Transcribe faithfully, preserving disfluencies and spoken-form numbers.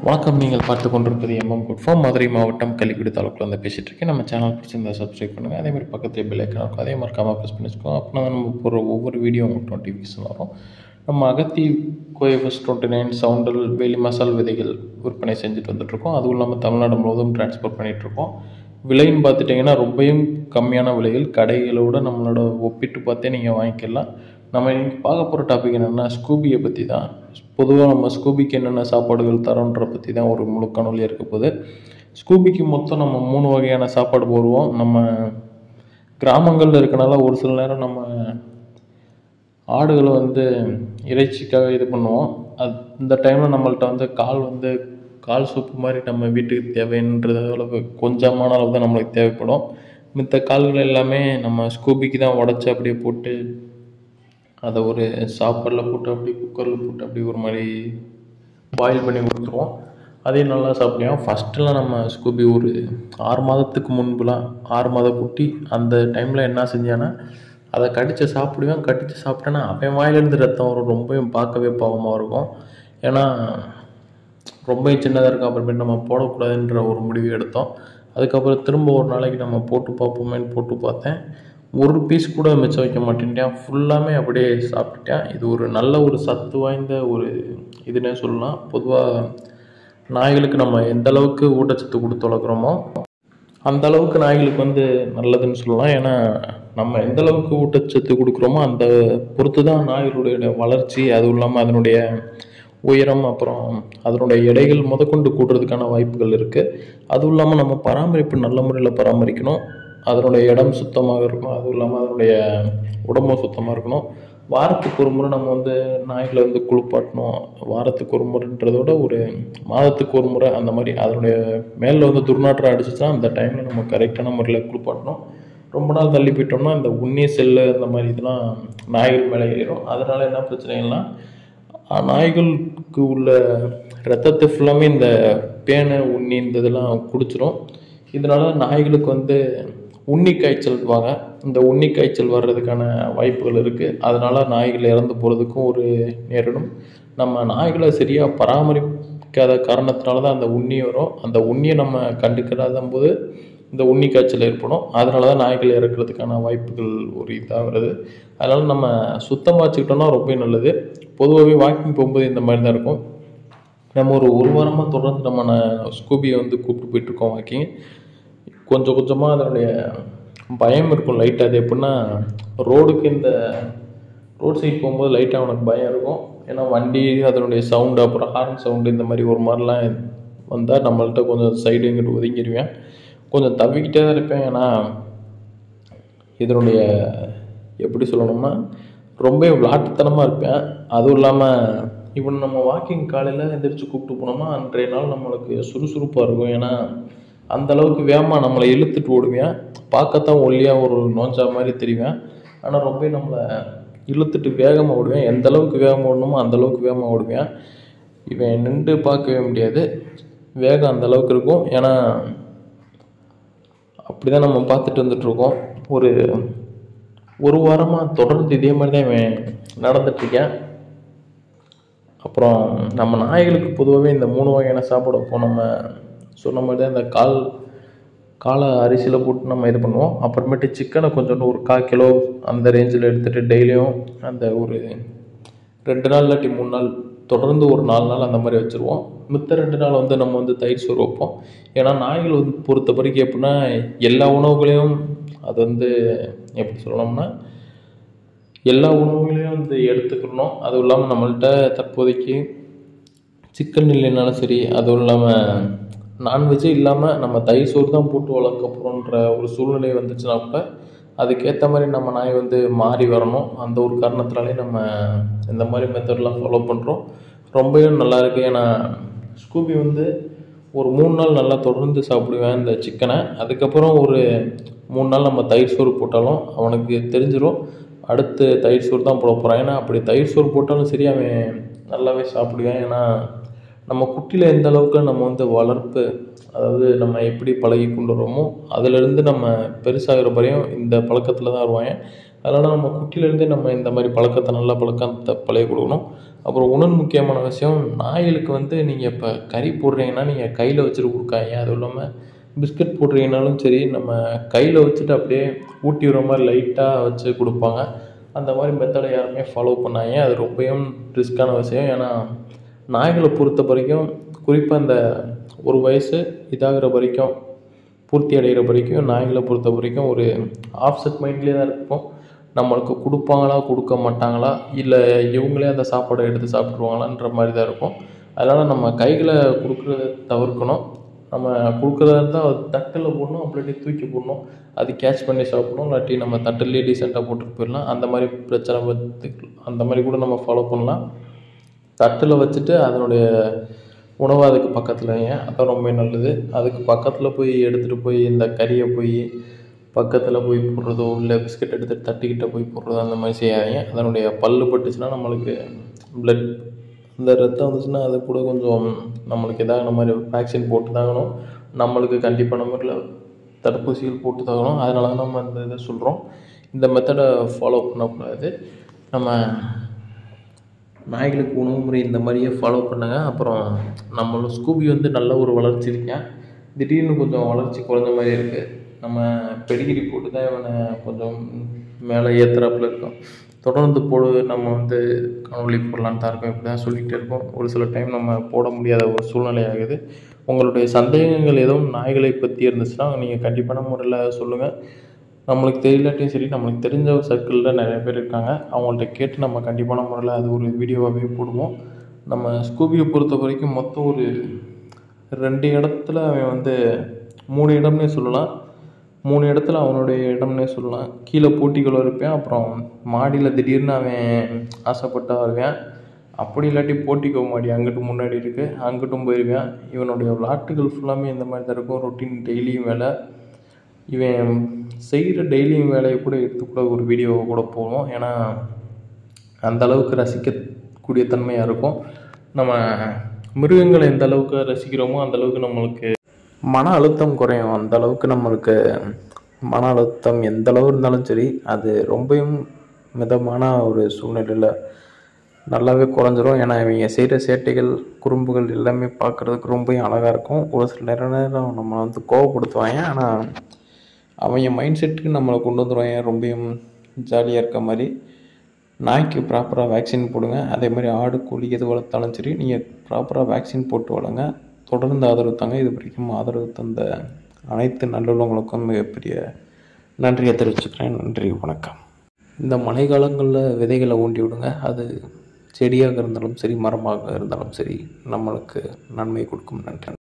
வணக்கம். நீங்கள் பார்த்து கொண்டிருப்பது எம்எம் குட் ஃபார்ம், மதுரை மாவட்டம் கள்ளிக்குடி தாலுக்கில் வந்து பேசிகிட்டு இருக்கேன். நம்ம சேனல் பிடிச்சிருந்தா சப்ஸ்கிரைப் பண்ணுங்கள். அதே மாதிரி பக்கத்தில் பெல் ஐக்கான் இருக்கும், அதே மாதிரி மறக்காமல் ப்ரெஸ் பண்ணி வச்சுக்கோங்க. அப்படின்னா நம்ம போகிற ஒவ்வொரு வீடியோ உங்களுக்கு நோட்டிஃபிகேஷன் வரும். நம்ம அகத்தி கோஎஃப்எஸ் டுவெண்ட்டி நைன் சவுண்டல் வேலி மசால் விதைகள் விற்பனை செஞ்சுட்டு வந்துட்டுருக்கோம். அதுவும் இல்லாமல் தமிழ்நாடு முழுவதும் டிரான்ஸ்போர்ட் பண்ணிகிட்ருக்கோம். விலைன்னு பார்த்துட்டிங்கன்னா ரொம்பவும் கம்மியான விலைகள், கடைகளோட நம்மளோட ஒப்பிட்டு பார்த்தே நீங்கள் வாங்கிக்கலாம். நம்ம இன்றைக்கி பார்க்க போகிற டாபிக் என்னென்னா ஸ்கூபியை பற்றி தான். பொதுவாக நம்ம ஸ்கூபிக்கு என்னென்ன சாப்பாடுகள் தரோன்ற பற்றி தான் ஒரு முழு காணொலியாக இருக்க போகுது. ஸ்கூபிக்கு மொத்தம் நம்ம மூணு வகையான சாப்பாடு போடுவோம். நம்ம கிராமங்களில் இருக்கனால ஒரு சில நேரம் நம்ம ஆடுகளை வந்து இறைச்சிக்காக இது பண்ணுவோம். அது இந்த டைமில் நம்மள்ட்ட வந்து கால் வந்து கால் சூப்பு மாதிரி நம்ம வீட்டுக்கு தேவைன்றது அளவு கொஞ்சமான அளவு தான் நம்மளுக்கு தேவைப்படும். மித்த கால்கள் எல்லாமே நம்ம ஸ்கூபிக்கு தான் உடச்சி அப்படியே போட்டு அதை ஒரு சாப்பாடில் போட்டு அப்படி குக்கரில் போட்டு அப்படி ஒரு மாதிரி பாயில் பண்ணி கொடுத்துருவோம். அதையும் நல்லா சாப்பிடுவோம். ஃபஸ்ட்டெலாம் நம்ம ஸ்கூபி ஒரு ஆறு மாதத்துக்கு முன்புலாம் ஆறு மாத குட்டி அந்த டைமில் என்ன செஞ்சான்னா அதை கடித்து சாப்பிடுவேன். கடித்து சாப்பிட்டேன்னா அவன் வாயிலேருந்து ரத்தம் வரும். ரொம்பவும் பார்க்கவே பாவமாக இருக்கும். ஏன்னா ரொம்ப சின்னதாக இருக்கும். அப்புறமேட்டு நம்ம போடக்கூடாதுன்ற ஒரு முடிவு எடுத்தோம். அதுக்கப்புறம் திரும்ப ஒரு நாளைக்கு நம்ம போட்டு பார்ப்போமேன்னு போட்டு பார்த்தேன். ஒரு பீஸ் கூட மிச்சம் வைக்க மாட்டேன்ட்டேன். ஃபுல்லாமே அப்படியே சாப்பிட்டுட்டேன். இது ஒரு நல்ல ஒரு சத்து வாய்ந்த ஒரு இதுன்னே சொல்லலாம். பொதுவாக நாய்களுக்கு நம்ம எந்த அளவுக்கு ஊட்டச்சத்து கொடுத்து வளர்க்குறோமோ அந்த அளவுக்கு நாய்களுக்கு வந்து நல்லதுன்னு சொல்லலாம். ஏன்னா நம்ம எந்த அளவுக்கு ஊட்டச்சத்து கொடுக்குறோமோ அந்த பொறுத்து தான் நாய்களுடைய வளர்ச்சி, அதுவும் இல்லாமல் அதனுடைய உயரம், அப்புறம் அதனுடைய எடைகள் முதற்கொண்டு கூடுறதுக்கான வாய்ப்புகள் இருக்குது. அதுவும் இல்லாமல் நம்ம பராமரிப்பு நல்ல முறையில் பராமரிக்கணும். அதனுடைய இடம் சுத்தமாக இருக்கணும். அதுவும் இல்லாமல் அதனுடைய உடம்பும் சுத்தமாக இருக்கணும். வாரத்துக்கு ஒரு முறை நம்ம வந்து நாய்களை வந்து குளிப்பாட்டணும். வாரத்துக்கு ஒரு முறைன்றதோட ஒரு மாதத்துக்கு ஒரு முறை அந்த மாதிரி அதனுடைய மேலே வந்து துர்நாற்றம் அடிச்சுச்சுன்னா அந்த டைமில் நம்ம கரெக்டான முறையில் குளிப்பாட்டணும். ரொம்ப நாள் தள்ளி போயிட்டோம்னா இந்த உண்ணி செல்லு அந்த மாதிரி இதெல்லாம் நாய்கள் மேலே ஏறும். அதனால் என்ன பிரச்சனைகள்னா நாய்களுக்கு உள்ள ரத்தத்தை ஃபுல்லாமே இந்த பேனை உண்ணி இந்த இதெல்லாம் குடிச்சிடும். இதனால் நாய்களுக்கு வந்து உண்ணி காய்ச்சல்வாங்க. இந்த உண்ணி காய்ச்சல் வர்றதுக்கான வாய்ப்புகள் இருக்குது. அதனால் நாய்கள் இறந்து போகிறதுக்கும் ஒரு நேரிடும். நம்ம நாய்களை சரியாக பராமரிக்காத காரணத்தினால தான் அந்த உண்ணி வரும். அந்த உண்ணியை நம்ம கண்டுக்கிறாத போது இந்த உண்ணி காய்ச்சல் ஏற்படும். அதனால தான் நாய்கள் இறக்கிறதுக்கான வாய்ப்புகள் ஒரு இதாக வருது. அதனால் நம்ம சுத்தமாக வச்சுக்கிட்டோம்னா ரொம்ப நல்லது. பொதுவாகவே வாக்கிங் போகும்போது இந்த மாதிரி தான் இருக்கும். நம்ம ஒரு ஒரு வாரமாக தொடர்ந்து நம்ம ஸ்கூபியை வந்து கூப்பிட்டு போயிட்டுருக்கோம் வாக்கிங். கொஞ்சம் கொஞ்சமாக அதனுடைய பயம் இருக்கும் லைட்டாக. அது எப்படின்னா ரோடுக்கு இந்த ரோட் சைட் போகும்போது லைட்டாக அவனுக்கு பயம் இருக்கும். ஏன்னா வண்டி அதனுடைய சவுண்டு, அப்புறம் ஹார்ன் சவுண்டு இந்த மாதிரி ஒரு மாதிரிலாம் வந்தால் நம்மள்கிட்ட கொஞ்சம் சைடு எங்கிட்ட ஒதுங்கிடுவேன். கொஞ்சம் தவிக்கிட்டே தான் இருப்பேன். ஏன்னா இதனுடைய எப்படி சொல்லணும்னா ரொம்ப விளாட்டுத்தனமாக இருப்பேன். அதுவும் இல்லாமல் இப்போ நம்ம வாக்கிங் காலையில் எந்திரிச்சு கூப்பிட்டு போனோம்னா அன்றைய நாள் நம்மளுக்கு சுறுசுறுப்பாக இருக்கும். ஏன்னா அந்த அளவுக்கு வேகமாக நம்மளை இழுத்துட்டு ஓடுவேன். பார்க்கத்தான் ஒல்லியாக ஒரு நோஞ்சா மாதிரி தெரிவேன். ஆனால் ரொம்ப நம்மளை இழுத்துட்டு வேகமாக ஓடுவேன். எந்த அளவுக்கு வேகமாக ஓடணுமோ அந்த அளவுக்கு வேகமாக ஓடுவேன். இவன் நின்று பார்க்கவே முடியாது, வேகம் அந்த அளவுக்கு இருக்கும். ஏன்னா அப்படி தான் நம்ம பார்த்துட்டு வந்துட்டுருக்கோம். ஒரு ஒரு வாரமாக தொடர்ந்து இதே மாதிரி தான் இவன் நடந்துட்டுருக்கேன். அப்புறம் நம்ம நாய்களுக்கு பொதுவாகவே இந்த மூணு வகையான சாப்பாடு வைப்போம். நம்ம சொன்ன மாதிரி தான் இந்த கால் காலை அரிசியில் போட்டு நம்ம இது பண்ணுவோம். அப்புறமேட்டு சிக்கனை கொஞ்சோண்டு ஒரு கால் கிலோ அந்த ரேஞ்சில் எடுத்துகிட்டு டெய்லியும் அந்த ஒரு ரெண்டு நாள் இல்லாட்டி மூணு நாள் தொடர்ந்து ஒரு நாலு நாள் அந்த மாதிரி வச்சுருவோம். மித்த ரெண்டு நாள் வந்து நம்ம வந்து தயிர் சோறு வைப்போம். ஏன்னா நாய்கள் வந்து பொறுத்த வரைக்கும் எப்படின்னா எல்லா உணவுகளையும் அது வந்து எப்படி சொல்லணும்னா எல்லா உணவுகளையும் வந்து எடுத்துக்கணும். அதுவும் இல்லாமல் நம்மள்கிட்ட தற்போதைக்கு சிக்கன் இல்லைனாலும் சரி, அதுவும் இல்லாமல் நான்வெஜ்ஜே இல்லாமல் நம்ம தயிர் சோறு தான் போட்டு வளர்க்க போகிறோன்ற ஒரு சூழ்நிலை வந்துச்சுன்னா கூட அதுக்கேற்ற மாதிரி நம்ம நாய் வந்து மாறி வரணும். அந்த ஒரு காரணத்தினாலே நம்ம இந்த மாதிரி மெத்தட்லாம் ஃபாலோ பண்ணுறோம். ரொம்பவே நல்லா இருக்குது. ஏன்னா ஸ்கூபி வந்து ஒரு மூணு நாள் நல்லா தொடர்ந்து சாப்பிடுவேன் இந்த சிக்கனை. அதுக்கப்புறம் ஒரு மூணு நாள் நம்ம தயிர் சோறு போட்டாலும் அவனுக்கு தெரிஞ்சிடும் அடுத்து தயிர் சோறு தான் போட போகிறான். ஏன்னா அப்படி தயிர் சோறு போட்டாலும் சரி அவன் நல்லாவே சாப்பிடுவேன். ஏன்னா நம்ம குட்டியில் எந்த அளவுக்கு நம்ம வந்து வளர்ப்பு, அதாவது நம்ம எப்படி பழகி கொண்டு வரோமோ அதிலேருந்து நம்ம பெருசாகிற வரையும் இந்த பழக்கத்தில் தான் வருவாங்க. அதனால் நம்ம குட்டியிலேருந்தே நம்ம இந்த மாதிரி பழக்கத்தை நல்ல பழக்கத்தை பழகி கொடுக்கணும். அப்புறம் இன்னொரு முக்கியமான விஷயம், நாய்களுக்கு வந்து நீங்கள் இப்போ கறி போடுறீங்கன்னா நீங்கள் கையில் வச்சுட்டு கொடுக்காதீங்க. அதுவும் இல்லாமல் பிஸ்கட் போடுறீங்கனாலும் சரி, நம்ம கையில் வச்சுட்டு அப்படியே ஊட்டி விடுற மாதிரி லைட்டாக வச்சு கொடுப்பாங்க. அந்த மாதிரி மெத்தடை யாருமே ஃபாலோ பண்ணாதீங்க. அது ரொம்பவும் ரிஸ்க்கான விஷயம். ஏன்னா நாய்களை பொறுத்த வரைக்கும் குறிப்பாக இந்த ஒரு வயசு இதாகிற வரைக்கும், பூர்த்தி அடைகிற வரைக்கும் நாய்களை பொறுத்த வரைக்கும் ஒரு ஆஃப்செட் மைண்ட்லேயே தான் இருப்போம். நம்மளுக்கு கொடுப்பாங்களா கொடுக்க மாட்டாங்களா, இல்லை இவங்களே அந்த சாப்பாடை எடுத்து சாப்பிட்ருவாங்களான்ற மாதிரி தான் இருக்கும். அதனால் நம்ம கைகளை கொடுக்குறத தவிர்க்கணும். நம்ம கொடுக்குறதா இருந்தால் தட்டில் போடணும், அப்படியே தூக்கி போடணும். அது கேட்ச் பண்ணி சாப்பிடணும். இல்லாட்டி நம்ம தட்டிலே டீசெண்டாக போட்டுட்டு போயிடலாம். அந்த மாதிரி பிரச்சனை வந்து அந்த மாதிரி கூட நம்ம ஃபாலோ பண்ணலாம். தட்டில் வச்சுட்டு அதனுடைய உணவு அதுக்கு பக்கத்தில் வைங்க. அதான் ரொம்ப நல்லது. அதுக்கு பக்கத்தில் போய் எடுத்துகிட்டு போய் இந்த கறியை போய் பக்கத்தில் போய் போடுறதோ, இல்லை பிஸ்கட் எடுத்துகிட்டு தட்டிக்கிட்ட போய் போடுறதோ அந்த மாதிரி செய்யாதீங்க. அதனுடைய பல்லு பட்டுச்சுன்னா நம்மளுக்கு ப்ளட் இந்த ரத்தம் வந்துச்சுன்னா அது கூட கொஞ்சம் நம்மளுக்கு எதாவது மாதிரி வேக்சின் போட்டு தாகணும். நம்மளுக்கு கண்டிப்பான முறையில் தடுப்பூசிகள் போட்டு தாகணும். அதனால தான் நம்ம இந்த இதை சொல்கிறோம். இந்த மெத்தடை ஃபாலோ பண்ணக்கூடாது. நம்ம நாய்களுக்கு உணவு முறை இந்த மாதிரியே ஃபாலோ பண்ணுங்கள். அப்புறம் நம்மளோட ஸ்கூபி வந்து நல்ல ஒரு வளர்ச்சி இருக்கேன். திடீர்னு கொஞ்சம் வளர்ச்சி குறைஞ்ச மாதிரி இருக்குது. நம்ம பெடிகிரி போட்டு தான் இவனை கொஞ்சம் மேலே ஏற்றுறாப்புல இருக்கோம். தொடர்ந்து போடு, நம்ம வந்து காணொலி போடலான்னு தான் இருக்கோம். இப்படி தான் சொல்லிகிட்டே இருக்கோம். ஒரு சில டைம் நம்ம போட முடியாத ஒரு சூழ்நிலை ஆகுது. உங்களுடைய சந்தேகங்கள் எதுவும் நாய்களை பற்றி இருந்துச்சுன்னா நீங்கள் கண்டிப்பான முறையில் சொல்லுங்கள். நம்மளுக்கு தெரியலாட்டியும் சரி, நம்மளுக்கு தெரிஞ்ச ஒரு சர்க்கிளில் நிறைய பேர் இருக்காங்க. அவங்கள்ட்ட கேட்டு நம்ம கண்டிப்பான முறையில் அது ஒரு வீடியோவாகவே போடுவோம். நம்ம ஸ்கூபியை பொறுத்த வரைக்கும் மொத்தம் ஒரு ரெண்டு இடத்துல அவன் வந்து மூணு இடம்னே சொல்லலாம். மூணு இடத்துல அவனுடைய இடம்னே சொல்லலாம். கீழே போட்டிக்குள்ளே இருப்பேன். அப்புறம் மாடியில் திடீர்னு அவன் ஆசைப்பட்டா வருவேன். அப்படி இல்லாட்டி போட்டிக்கோ மாடி அங்கிட்டு முன்னாடி இருக்குது, அங்கிட்டும் போயிருவேன். இவனுடைய விளாட்டுகள் ஃபுல்லாமே இந்த மாதிரி தான் இருக்கும். ரொட்டீன் டெய்லியும் வேலை. இவன் செய்கிற டெய்லியும் வேலையை கூட எடுத்துக்கூட ஒரு வீடியோவை கூட போடுவோம். ஏன்னா அந்தளவுக்கு ரசிக்கக்கூடிய தன்மையாக இருக்கும். நம்ம மிருகங்களை எந்த அளவுக்கு ரசிக்கிறோமோ அந்தளவுக்கு நம்மளுக்கு மன அழுத்தம் குறையும். அந்த அளவுக்கு நம்மளுக்கு மன அழுத்தம் எந்த அளவு இருந்தாலும் சரி, அது ரொம்பவும் மிதமான ஒரு சூழ்நிலையில் நல்லாவே குறைஞ்சிரும். ஏன்னா இவங்க செய்கிற சேட்டைகள், குறும்புகள் எல்லாமே பார்க்குறதுக்கு ரொம்பவும் அழகாக இருக்கும். ஒரு சில நேர நேரம் நம்ம வந்து கோவப்படுத்துவாங்க. ஆனால் அவங்க மைண்ட் செட்டுக்கு நம்மளை கொண்டு வந்துடுவாங்க ரொம்பவும் ஜாலியாக இருக்க மாதிரி. நாய்க்கு ப்ராப்பராக வேக்சின் போடுங்க. அதே மாதிரி ஆடு, கோழி எது வளர்த்தாலும் சரி, நீங்கள் ப்ராப்பராக வேக்சின் போட்டு வளங்க. தொடர்ந்து ஆதரவு தாங்க. இது வரைக்கும் ஆதரவு தந்த அனைத்து நல்லுள்ளவங்களுக்கும் மிகப்பெரிய நன்றியை தெரிவிச்சுக்கிறேன். நன்றி, வணக்கம். இந்த மழை காலங்களில் விதைகளை ஊண்டி விடுங்க. அது செடியாக இருந்தாலும் சரி, மரமாக இருந்தாலும் சரி, நம்மளுக்கு நன்மை கொடுக்கும். நன்றி.